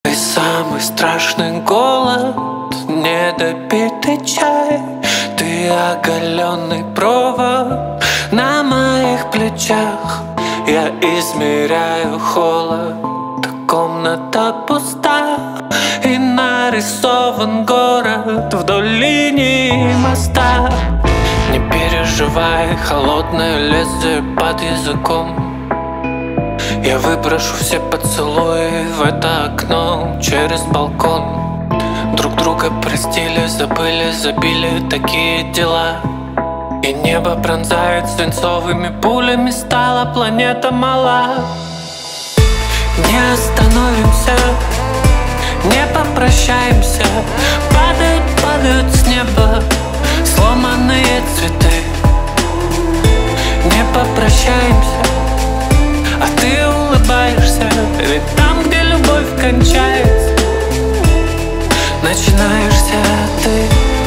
И самый страшный голод, недопитый чай. Ты оголенный провод на моих плечах. Я измеряю холод, комната пуста. И нарисован город вдоль линии моста. Не переживай, холодное лезвие под языком. Я выброшу все поцелуи в это окно через балкон. Друг друга простили, забыли, забили такие дела. И небо пронзает свинцовыми пулями, стала планета мала. Не остановимся, не попрощаемся. Падают, падают с неба сломанные цветы. Не попрощаемся, а ты улыбаешься. Ведь там, где любовь кончается, начинаешься ты.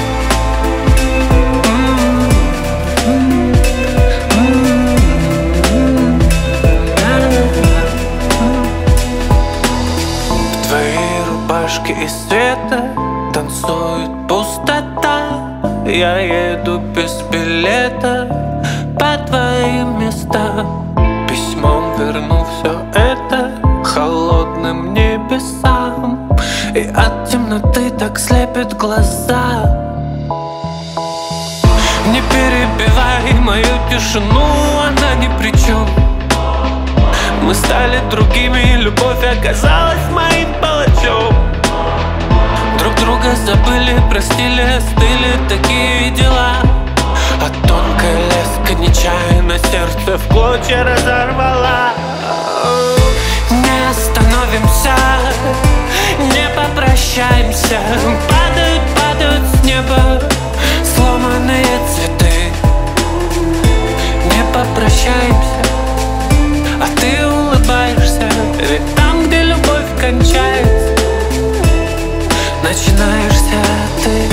В твоей рубашке из света танцует пустота. Я еду без билета по твоим местам. Письмом верну все это холодным небесам. И от темноты так слепят глаза. Не перебивай мою тишину, она ни при чем. Мы стали другими, любовь оказалась моим палачом. Друг друга забыли, простили, остыли такие дела. А тонкая леска нечаянно сердце в клочья разорвала. Не остановимся, не попрощаемся. Падают, падают с неба сломанные цветы. Не попрощаемся, а ты улыбаешься. Ведь там, где любовь кончается, начинаешься ты.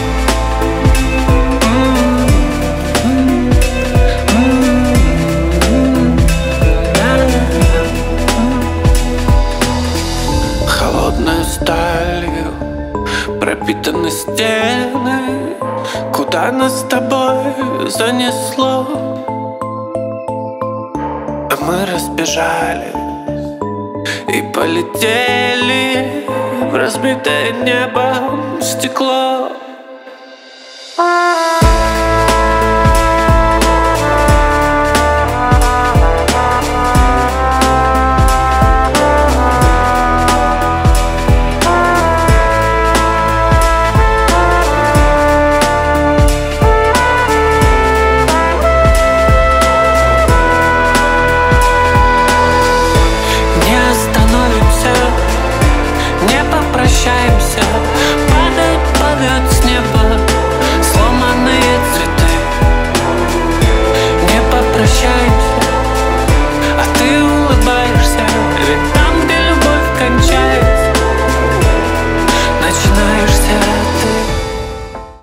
Холодной сталью пропитаны стены. Куда нас с тобой занесло? А мы разбежались и полетели в разбитое небом стекло.